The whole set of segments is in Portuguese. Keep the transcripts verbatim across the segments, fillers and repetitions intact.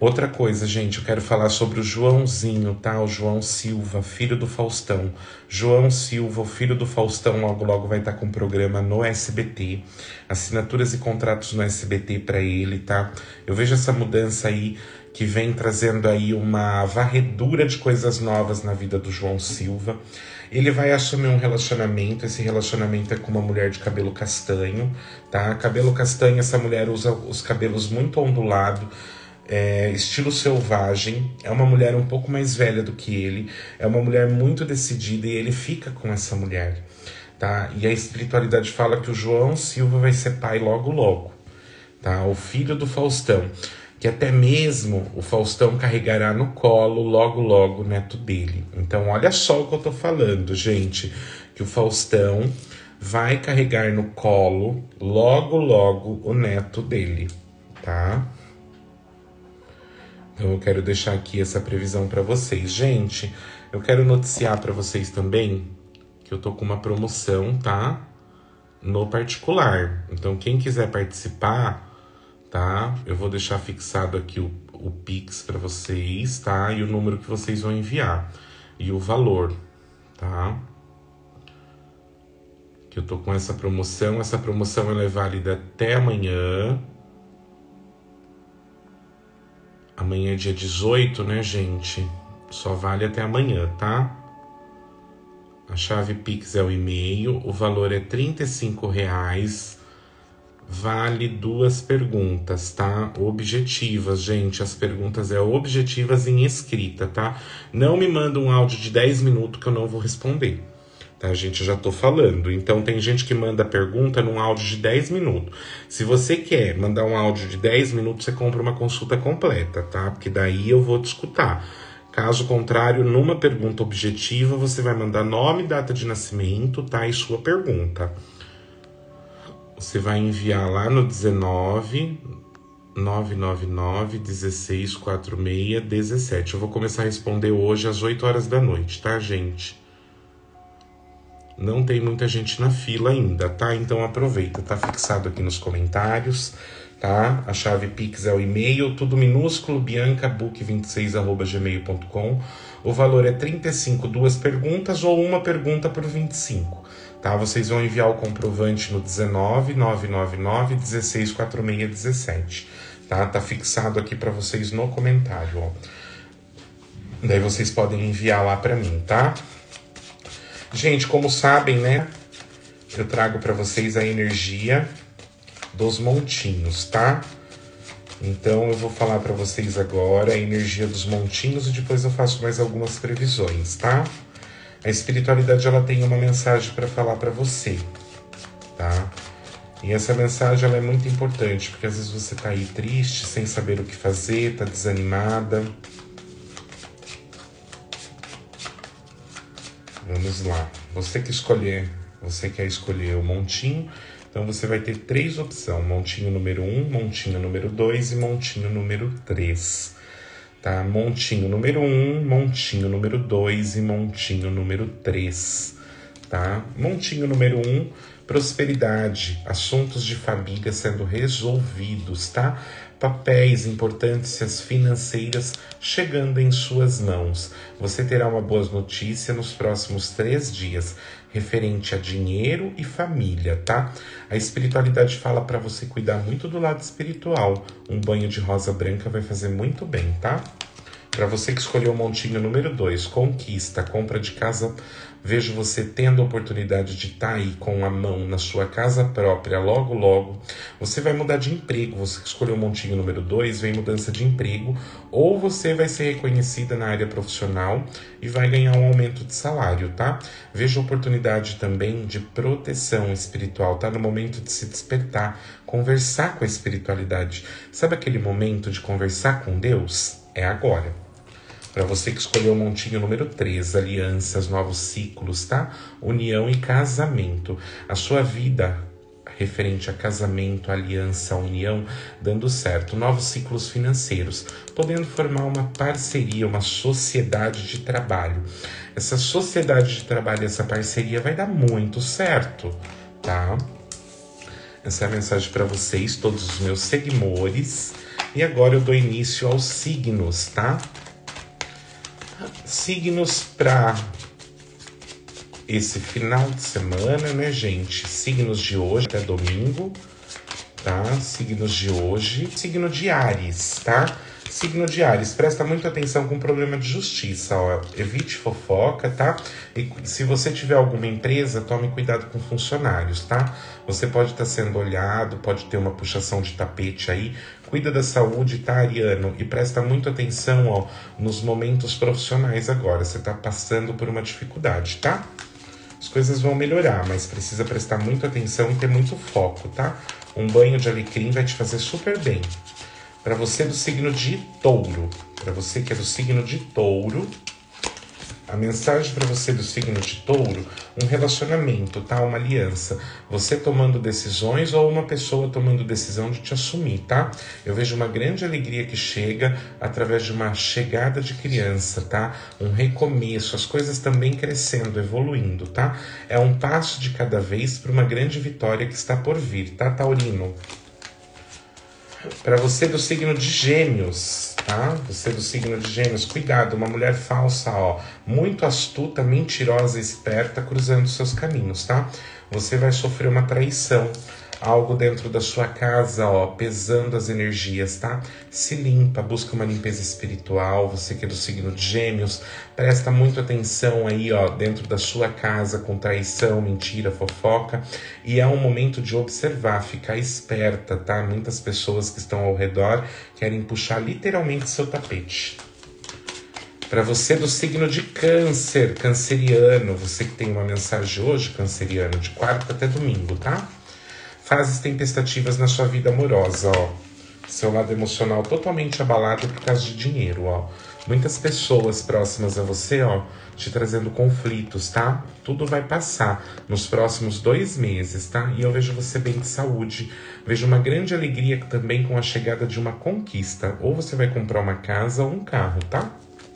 Outra coisa, gente, eu quero falar sobre o Joãozinho, tá? O João Silva, filho do Faustão. João Silva, o filho do Faustão, logo logo vai estar com um programa no S B T. Assinaturas e contratos no S B T para ele, tá? Eu vejo essa mudança aí que vem trazendo aí uma varredura de coisas novas na vida do João Silva. Ele vai assumir um relacionamento, esse relacionamento é com uma mulher de cabelo castanho, tá? Cabelo castanho, essa mulher usa os cabelos muito ondulados, é, estilo selvagem, é uma mulher um pouco mais velha do que ele, é uma mulher muito decidida e ele fica com essa mulher, tá? E a espiritualidade fala que o João Silva vai ser pai logo logo, tá? O filho do Faustão, que até mesmo o Faustão carregará no colo logo logo o neto dele. Então olha só o que eu tô falando, gente, que o Faustão vai carregar no colo logo logo o neto dele, tá? Então eu quero deixar aqui essa previsão para vocês. Gente, eu quero noticiar para vocês também que eu tô com uma promoção, tá? No particular. Então quem quiser participar, tá? Eu vou deixar fixado aqui o, o Pix para vocês, tá? E o número que vocês vão enviar. E o valor, tá? Que eu tô com essa promoção. Essa promoção ela é válida até amanhã. Amanhã é dia dezoito, né, gente? Só vale até amanhã, tá? A chave Pix é o e-mail. O valor é trinta e cinco reais. Vale duas perguntas, tá? Objetivas, gente. As perguntas é objetivas em escrita, tá? Não me manda um áudio de dez minutos que eu não vou responder. Tá, gente? Eu já tô falando. Então, tem gente que manda pergunta num áudio de dez minutos. Se você quer mandar um áudio de dez minutos, você compra uma consulta completa, tá? Porque daí eu vou te escutar. Caso contrário, numa pergunta objetiva, você vai mandar nome, data de nascimento, tá? E sua pergunta. Você vai enviar lá no dezenove, nove nove nove, dezesseis, quarenta e seis, dezessete. Eu vou começar a responder hoje às oito horas da noite, tá, gente? Não tem muita gente na fila ainda, tá? Então aproveita, tá fixado aqui nos comentários, tá? A chave Pix é o e-mail, tudo minúsculo, bianca book vinte e seis arroba gmail ponto com. O valor é trinta e cinco, duas perguntas ou uma pergunta por vinte e cinco, tá? Vocês vão enviar o comprovante no dezenove, nove nove nove, dezesseis, quarenta e seis, dezessete, tá? Tá fixado aqui para vocês no comentário, ó. Daí vocês podem enviar lá para mim, tá? Gente, como sabem, né? Eu trago para vocês a energia dos montinhos, tá? Então eu vou falar para vocês agora a energia dos montinhos e depois eu faço mais algumas previsões, tá? A espiritualidade ela tem uma mensagem para falar para você, tá? E essa mensagem ela é muito importante, porque às vezes você tá aí triste, sem saber o que fazer, tá desanimada. Vamos lá. Você que escolher, você quer escolher o montinho, então você vai ter três opções: montinho número um, montinho número dois e montinho número três. Tá? Montinho número um, montinho número dois e montinho número três. Tá? Montinho número um, prosperidade, assuntos de família sendo resolvidos, tá? Papéis, importâncias financeiras chegando em suas mãos. Você terá uma boa notícia nos próximos três dias, referente a dinheiro e família, tá? A espiritualidade fala para você cuidar muito do lado espiritual. Um banho de rosa branca vai fazer muito bem, tá? Para você que escolheu o montinho número dois, conquista, compra de casa, vejo você tendo a oportunidade de estar aí com a mão na sua casa própria, logo, logo. Você vai mudar de emprego, você que escolheu o montinho número dois, vem mudança de emprego, ou você vai ser reconhecida na área profissional e vai ganhar um aumento de salário, tá? Vejo oportunidade também de proteção espiritual, tá? No momento de se despertar, conversar com a espiritualidade. Sabe aquele momento de conversar com Deus? É agora. Para você que escolheu o montinho número três, alianças, novos ciclos, tá? União e casamento. A sua vida referente a casamento, aliança, união, dando certo. Novos ciclos financeiros, podendo formar uma parceria, uma sociedade de trabalho. Essa sociedade de trabalho, essa parceria vai dar muito certo, tá? Essa é a mensagem para vocês, todos os meus seguidores. E agora eu dou início aos signos, tá? Signos para esse final de semana, né, gente? Signos de hoje até domingo, tá? Signos de hoje. Signo de Áries, tá? Signo de Áries, presta muita atenção com problema de justiça, ó. Evite fofoca, tá? E se você tiver alguma empresa, tome cuidado com funcionários, tá? Você pode estar sendo olhado, pode ter uma puxação de tapete aí. Cuida da saúde, tá, Ariano? E presta muita atenção, ó, nos momentos profissionais agora. Você tá passando por uma dificuldade, tá? As coisas vão melhorar, mas precisa prestar muita atenção e ter muito foco, tá? Um banho de alecrim vai te fazer super bem. Para você do signo de Touro, para você que é do signo de Touro, a mensagem para você do signo de Touro, um relacionamento, tá? Uma aliança. Você tomando decisões ou uma pessoa tomando decisão de te assumir, tá? Eu vejo uma grande alegria que chega através de uma chegada de criança, tá? Um recomeço, as coisas também crescendo, evoluindo, tá? É um passo de cada vez para uma grande vitória que está por vir, tá, Taurino? Para você do signo de Gêmeos, tá? Você do signo de Gêmeos, cuidado, uma mulher falsa, ó, muito astuta, mentirosa, esperta, cruzando seus caminhos, tá? Você vai sofrer uma traição, algo dentro da sua casa, ó, pesando as energias, tá? Se limpa, busca uma limpeza espiritual. Você que é do signo de Gêmeos, presta muito atenção aí, ó, dentro da sua casa, com traição, mentira, fofoca. E é um momento de observar, ficar esperta, tá? Muitas pessoas que estão ao redor querem puxar literalmente seu tapete. Para você do signo de Câncer, canceriano, você que tem uma mensagem hoje, canceriano, de quarta até domingo, tá? Fases tempestativas na sua vida amorosa, ó. Seu lado emocional totalmente abalado por causa de dinheiro, ó. Muitas pessoas próximas a você, ó, te trazendo conflitos, tá? Tudo vai passar nos próximos dois meses, tá? E eu vejo você bem de saúde. Vejo uma grande alegria também com a chegada de uma conquista. Ou você vai comprar uma casa ou um carro, tá?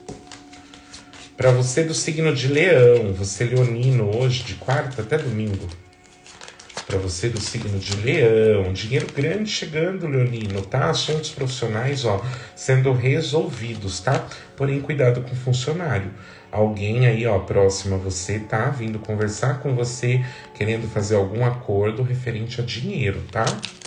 Para você do signo de Leão, você leonino hoje, de quarta até domingo. Para você do signo de Leão, dinheiro grande chegando, leonino, tá? Assuntos profissionais, ó, sendo resolvidos, tá? Porém, cuidado com o funcionário. Alguém aí, ó, próximo a você, tá? Vindo conversar com você, querendo fazer algum acordo referente a dinheiro, tá?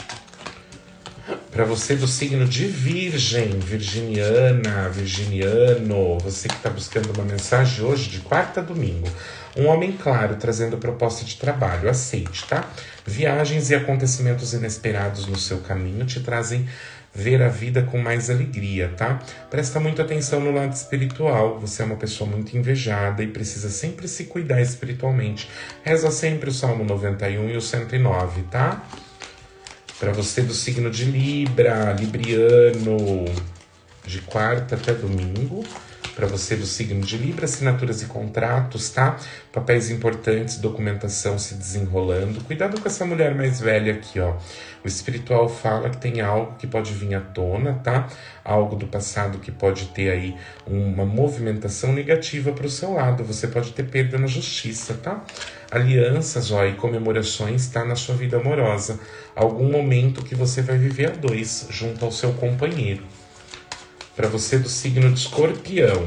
Para você do signo de Virgem, virginiana, virginiano, você que está buscando uma mensagem hoje de quarta a domingo. Um homem claro trazendo proposta de trabalho, aceite, tá? Viagens e acontecimentos inesperados no seu caminho te trazem ver a vida com mais alegria, tá? Presta muita atenção no lado espiritual, você é uma pessoa muito invejada e precisa sempre se cuidar espiritualmente. Reza sempre o Salmo noventa e um e o cento e nove, tá? Para você do signo de Libra, libriano, de quarta até domingo. Para você do signo de Libra, assinaturas e contratos, tá? Papéis importantes, documentação se desenrolando. Cuidado com essa mulher mais velha aqui, ó. O espiritual fala que tem algo que pode vir à tona, tá? Algo do passado que pode ter aí uma movimentação negativa para o seu lado. Você pode ter perda na justiça, tá? Alianças, ó, e comemorações, tá? Na sua vida amorosa. Algum momento que você vai viver a dois, junto ao seu companheiro. Para você do signo de Escorpião.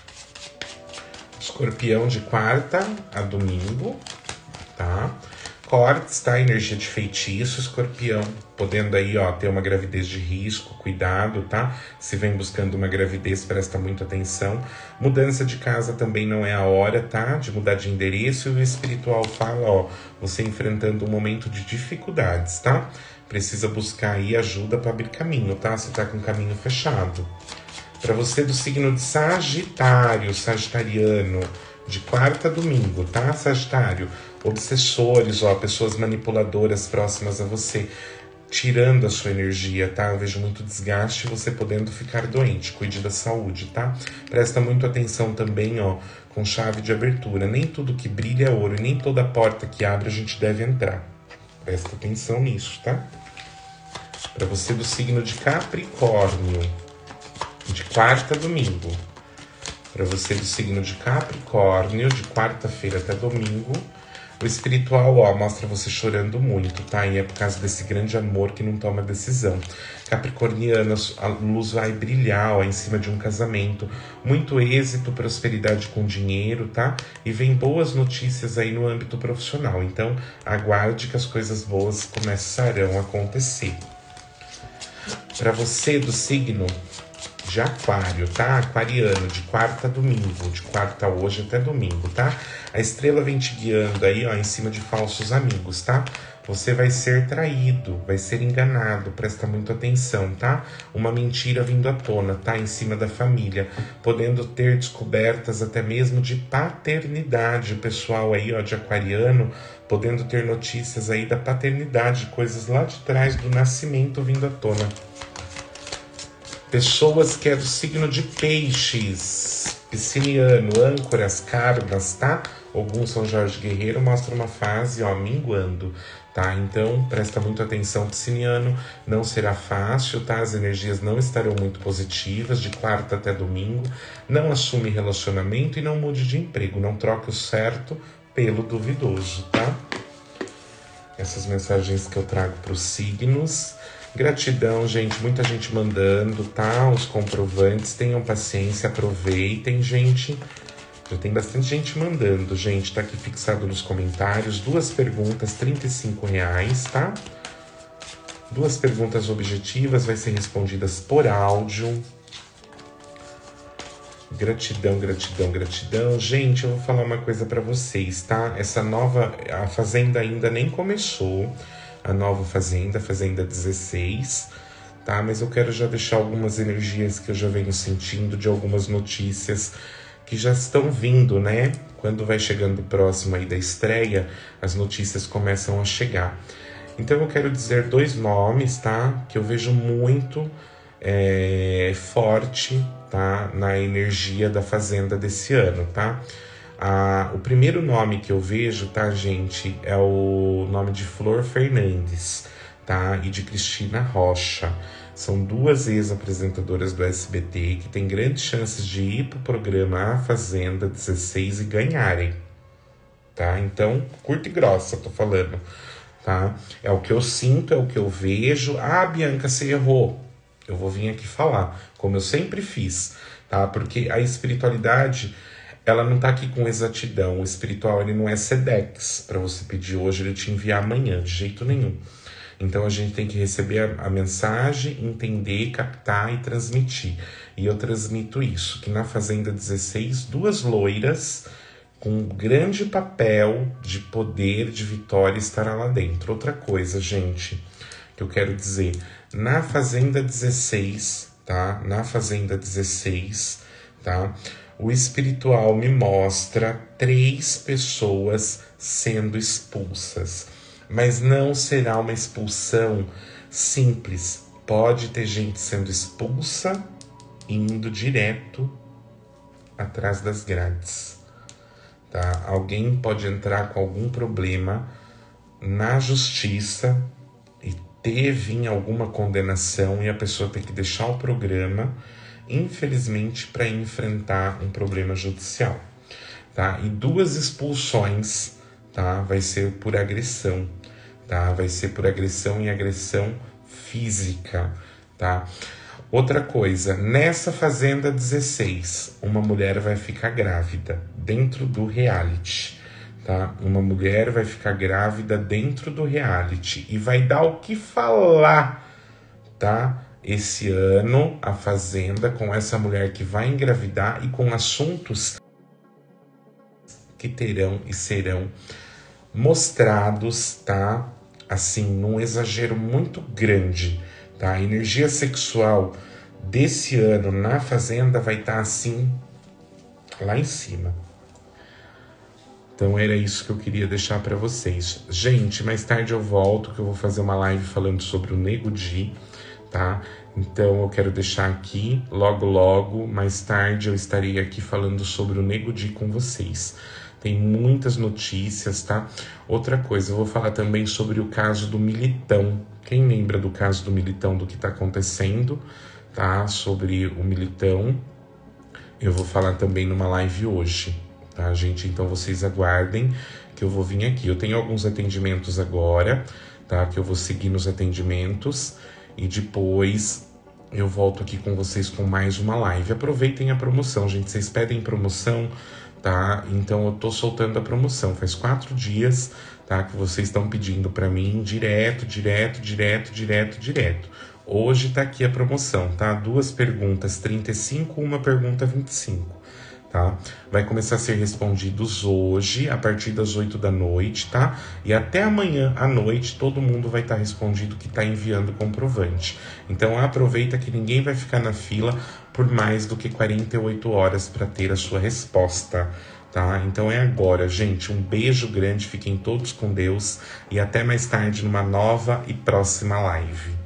Escorpião de quarta a domingo, tá? Cortes, tá? Energia de feitiço, Escorpião. Podendo aí, ó, ter uma gravidez de risco, cuidado, tá? Se vem buscando uma gravidez, presta muita atenção. Mudança de casa também não é a hora, tá? De mudar de endereço. E o espiritual fala, ó, você enfrentando um momento de dificuldades, tá? Precisa buscar aí ajuda para abrir caminho, tá? Você tá com o caminho fechado. Para você do signo de Sagitário, sagitariano, de quarta a domingo, tá, Sagitário? Obsessores, ó, pessoas manipuladoras próximas a você, tirando a sua energia, tá? Eu vejo muito desgaste, você podendo ficar doente. Cuide da saúde, tá? Presta muito atenção também, ó, com chave de abertura. Nem tudo que brilha é ouro e nem toda porta que abre a gente deve entrar. Presta atenção nisso, tá? Para você do signo de Capricórnio, de quarta a domingo. Para você do signo de Capricórnio, de quarta-feira até domingo. O espiritual, ó, mostra você chorando muito, tá? E é por causa desse grande amor que não toma decisão. Capricorniano, a luz vai brilhar, ó, em cima de um casamento. Muito êxito, prosperidade com dinheiro, tá? E vem boas notícias aí no âmbito profissional. Então, aguarde que as coisas boas começarão a acontecer. Para você do signo de Aquário, tá? Aquariano, de quarta a domingo, de quarta hoje até domingo, tá? A estrela vem te guiando aí, ó, em cima de falsos amigos, tá? Você vai ser traído, vai ser enganado, presta muita atenção, tá? Uma mentira vindo à tona, tá? Em cima da família, podendo ter descobertas até mesmo de paternidade, o pessoal aí, ó, de Aquariano, podendo ter notícias aí da paternidade, coisas lá de trás do nascimento vindo à tona. Pessoas que é do signo de Peixes, Pisciniano, âncoras, karmas, tá? Ogum São Jorge Guerreiro mostra uma fase, ó, minguando, tá? Então, presta muito atenção, Pisciniano, não será fácil, tá? As energias não estarão muito positivas, de quarta até domingo. Não assume relacionamento e não mude de emprego, não troque o certo pelo duvidoso, tá? Essas mensagens que eu trago para os signos. Gratidão, gente, muita gente mandando, tá? Os comprovantes, tenham paciência, aproveitem, gente. Já tem bastante gente mandando, gente, tá aqui fixado nos comentários. Duas perguntas, trinta e cinco reais, tá? Duas perguntas objetivas, vai ser respondidas por áudio. Gratidão, gratidão, gratidão. Gente, eu vou falar uma coisa pra vocês, tá? Essa nova... A Fazenda ainda nem começou. A nova Fazenda, Fazenda dezesseis, tá? Mas eu quero já deixar algumas energias que eu já venho sentindo de algumas notícias que já estão vindo, né? Quando vai chegando próximo aí da estreia, as notícias começam a chegar. Então eu quero dizer dois nomes, tá? Que eu vejo muito é, forte, tá? Na energia da Fazenda desse ano, tá? Ah, o primeiro nome que eu vejo, tá, gente, é o nome de Flor Fernandes, tá, e de Cristina Rocha. São duas ex-apresentadoras do S B T que têm grandes chances de ir pro programa A Fazenda dezesseis e ganharem, tá? Então, curta e grossa, tô falando, tá? É o que eu sinto, é o que eu vejo. Ah, Bianca, você errou. Eu vou vir aqui falar, como eu sempre fiz, tá? Porque a espiritualidade... ela não tá aqui com exatidão. O espiritual, ele não é Sedex para você pedir hoje, ele te enviar amanhã, de jeito nenhum. Então a gente tem que receber a, a mensagem, entender, captar e transmitir. E eu transmito isso, que na Fazenda dezesseis, duas loiras com um grande papel de poder, de vitória, estará lá dentro. Outra coisa, gente, que eu quero dizer, na Fazenda dezesseis, tá? Na Fazenda dezesseis, tá? O espiritual me mostra três pessoas sendo expulsas. Mas não será uma expulsão simples. Pode ter gente sendo expulsa e indo direto atrás das grades. Tá? Alguém pode entrar com algum problema na justiça e ter vir alguma condenação e a pessoa ter que deixar o programa, infelizmente, para enfrentar um problema judicial, tá? E duas expulsões, tá? Vai ser por agressão, tá? Vai ser por agressão e agressão física, tá? Outra coisa, nessa Fazenda dezesseis, uma mulher vai ficar grávida dentro do reality, tá? Uma mulher vai ficar grávida dentro do reality e vai dar o que falar, tá? Esse ano, a Fazenda, com essa mulher que vai engravidar e com assuntos que terão e serão mostrados, tá? Assim, num exagero muito grande, tá? A energia sexual desse ano na Fazenda vai estar assim, lá em cima. Então era isso que eu queria deixar para vocês. Gente, mais tarde eu volto, que eu vou fazer uma live falando sobre o Nego Di, tá? Então eu quero deixar aqui, logo logo, mais tarde eu estarei aqui falando sobre o Nego Di com vocês. Tem muitas notícias, tá? Outra coisa, eu vou falar também sobre o caso do Militão. Quem lembra do caso do Militão, do que tá acontecendo, tá? Sobre o Militão, eu vou falar também numa live hoje, tá, gente? Então vocês aguardem que eu vou vir aqui. Eu tenho alguns atendimentos agora, tá? Que eu vou seguir nos atendimentos e depois eu volto aqui com vocês com mais uma live. Aproveitem a promoção, gente. Vocês pedem promoção, tá? Então eu tô soltando a promoção. Faz quatro dias, tá? Que vocês estão pedindo pra mim direto, direto, direto, direto, direto. Hoje tá aqui a promoção, tá? Duas perguntas, trinta e cinco, uma pergunta, vinte e cinco. Tá? Vai começar a ser respondidos hoje, a partir das oito da noite, tá? E até amanhã à noite, todo mundo vai estar tá respondido que está enviando o comprovante. Então, aproveita que ninguém vai ficar na fila por mais do que quarenta e oito horas para ter a sua resposta, tá? Então, é agora, gente. Um beijo grande, fiquem todos com Deus e até mais tarde numa nova e próxima live.